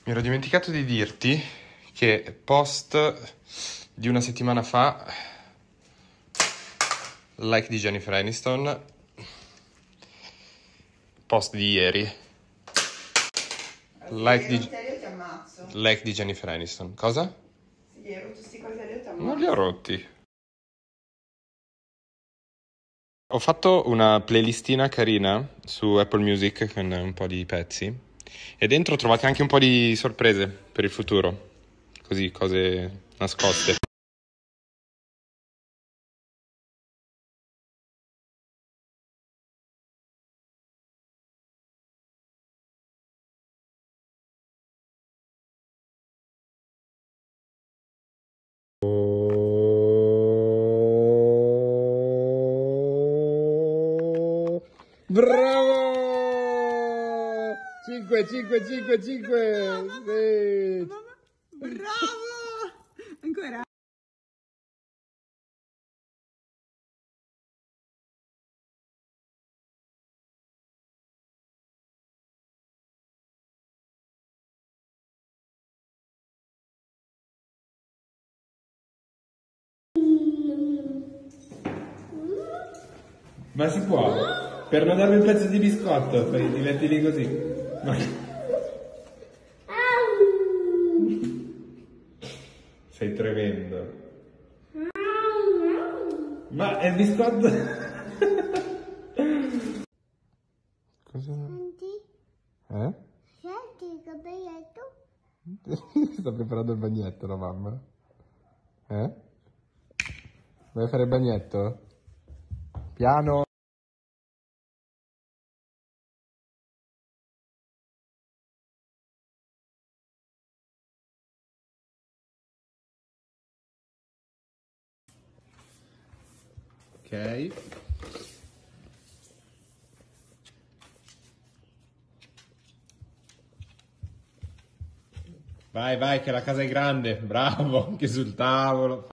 Mi ero dimenticato di dirti che post di una settimana fa, like di Jennifer Aniston, post di ieri, like di Jennifer Aniston. Cosa? Se gli hai rotto sti coselli io ti ammazzo. Non li ho rotti. Ho fatto una playlistina carina su Apple Music con un po' di pezzi e dentro trovate anche un po' di sorprese per il futuro, così, cose nascoste. Bravo! 5, 5, 5, 5! Sì. Bravo! Ancora? Ma si può? Per non darmi un pezzo di biscotto, ti metti lì così. Sei tremendo. Ma è il biscotto? Cosa? Senti? Senti che bagnetto? Sta preparando il bagnetto la mamma. Vuoi fare il bagnetto? Piano. Ok. Vai, vai, che la casa è grande. Bravo, anche sul tavolo.